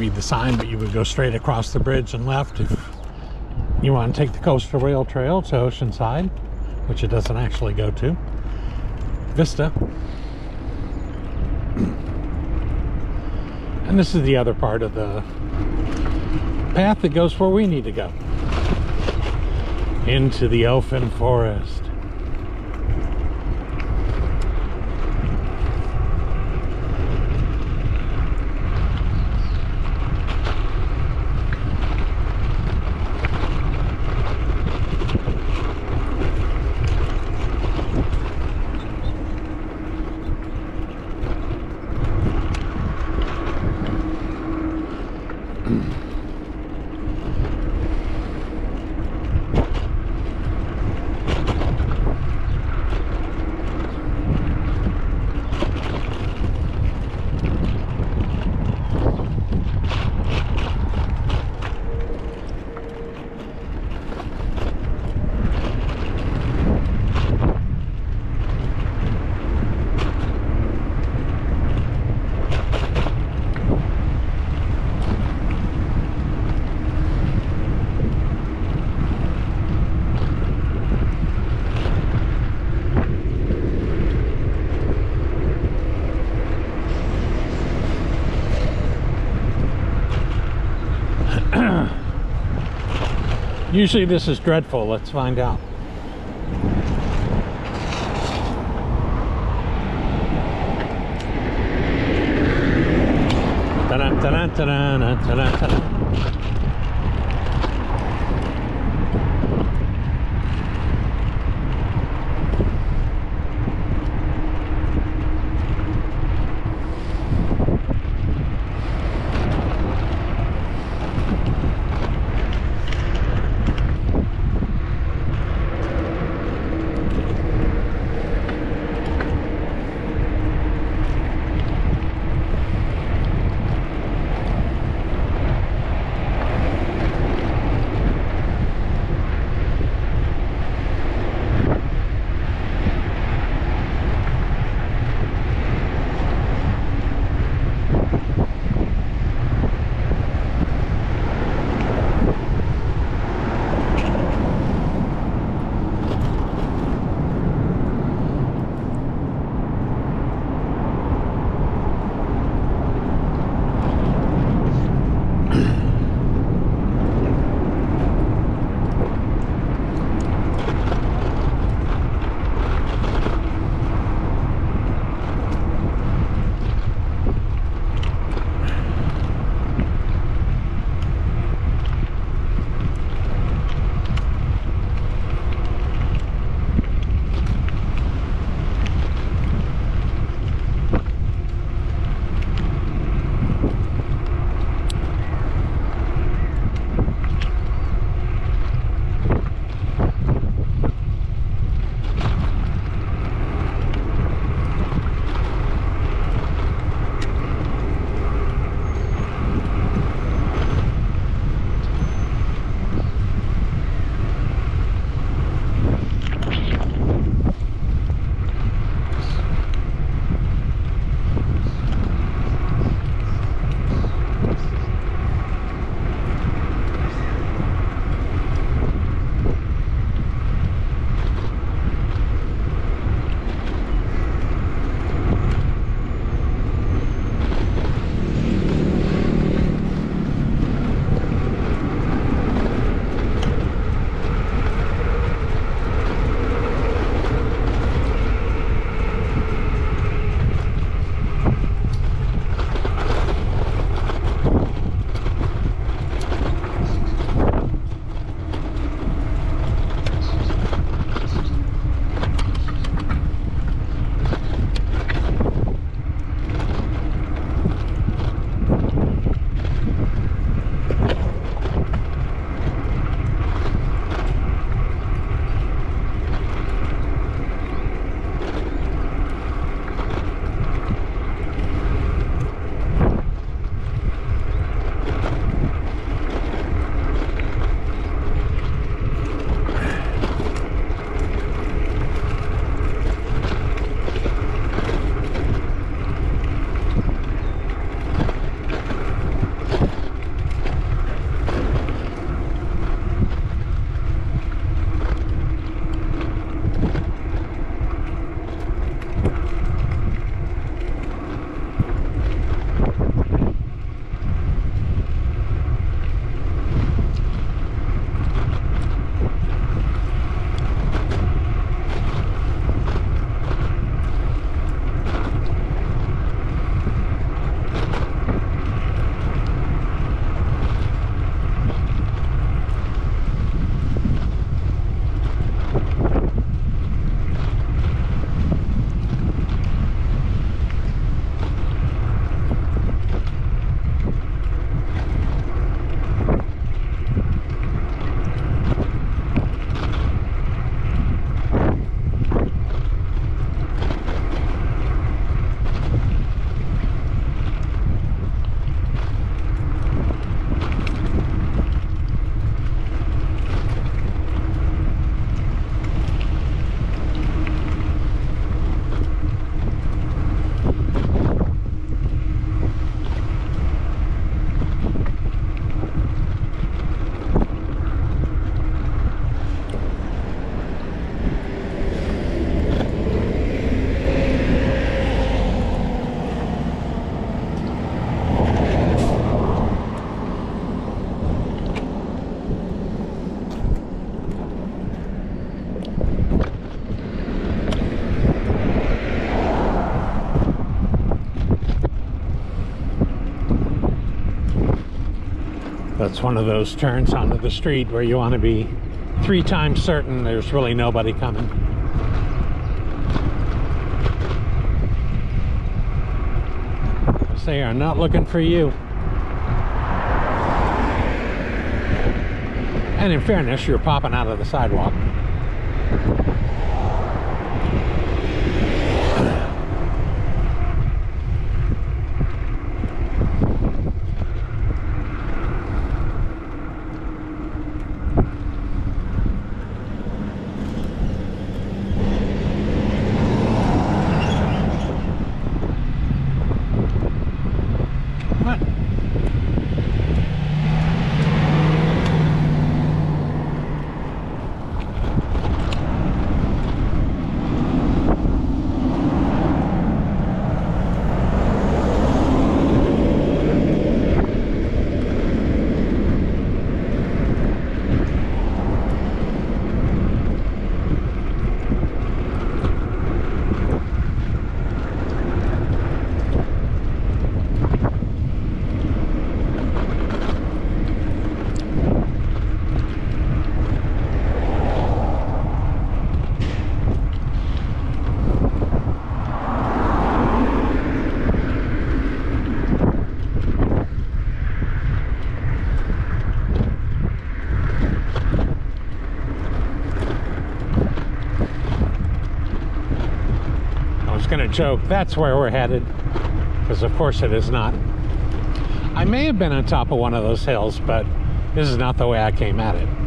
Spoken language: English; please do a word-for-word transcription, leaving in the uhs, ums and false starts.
read the sign, but you would go straight across the bridge and left if you want to take the coastal rail trail to Oceanside, which it doesn't actually go to. Vista. And this is the other part of the path that goes where we need to go. Into the Elfin Forest. Usually this is dreadful. Let's find out. Ta-da, ta-da, ta-da, ta-da, ta-da. it's one of those turns onto the street where you want to be three times certain there's really nobody coming. They are not looking for you. And in fairness, you're popping out of the sidewalk. Gonna joke that's where we're headed, because of course it is not. I may have been on top of one of those hills, but this is not the way I came at it.